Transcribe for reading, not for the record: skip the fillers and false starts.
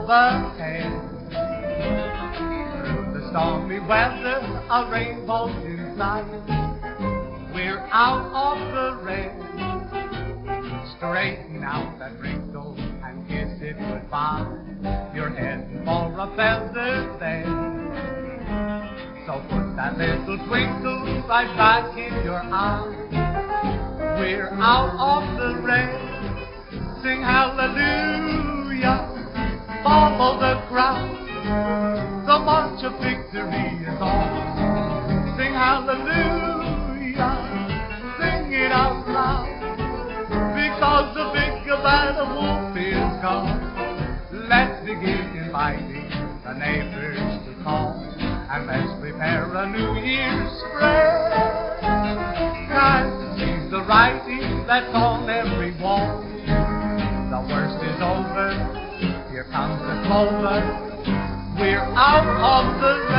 overhead. Through the stormy weather, a rainbow inside. We're out of the red. Straighten out that wrinkle and kiss it goodbye. You're heading for a feather bed. So put that little twinkle right back in your eye. We're out of the red. Sing hallelujah, follow the crowd. The march of victory is on. Sing hallelujah, sing it out loud. Because the big bad wolf is gone. Let's begin inviting the neighbors to call. And let's prepare a New Year's spread. Guys, see the writing that's on every wall. The worst is over, here comes the clover. We're out of the